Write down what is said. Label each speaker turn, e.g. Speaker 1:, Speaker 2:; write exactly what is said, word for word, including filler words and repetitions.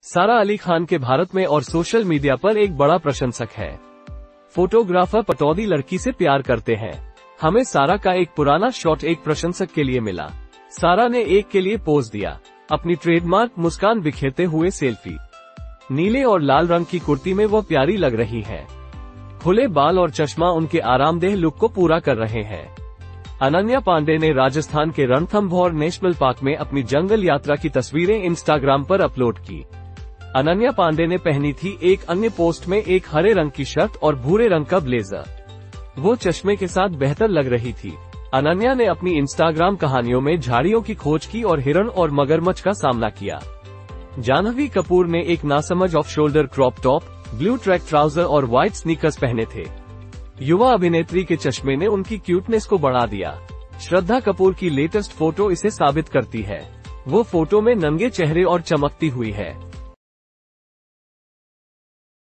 Speaker 1: सारा अली खान के भारत में और सोशल मीडिया पर एक बड़ा प्रशंसक है। फोटोग्राफर पटौदी लड़की से प्यार करते हैं। हमें सारा का एक पुराना शॉट एक प्रशंसक के लिए मिला। सारा ने एक के लिए पोज दिया, अपनी ट्रेडमार्क मुस्कान बिखेरते हुए सेल्फी। नीले और लाल रंग की कुर्ती में वो प्यारी लग रही है। खुले बाल और चश्मा उनके आरामदेह लुक को पूरा कर रहे हैं। अनन्या पांडे ने राजस्थान के रणथंभौर नेशनल पार्क में अपनी जंगल यात्रा की तस्वीरें इंस्टाग्राम पर अपलोड की। अनन्या पांडे ने पहनी थी एक अन्य पोस्ट में एक हरे रंग की शर्ट और भूरे रंग का ब्लेजर। वो चश्मे के साथ बेहतर लग रही थी। अनन्या ने अपनी इंस्टाग्राम कहानियों में झाड़ियों की खोज की और हिरण और मगरमच्छ का सामना किया। जाह्नवी कपूर ने एक नासमझ off shoulder crop top, blue track trouser और व्हाइट स्नीकर्स पहने थे। युवा अभिनेत्री के चश्मे ने उनकी क्यूटनेस को बढ़ा दिया। श्रद्धा कपूर की लेटेस्ट फोटो इसे साबित करती है। वो फोटो में नंगे चेहरे और चमकती हुई है।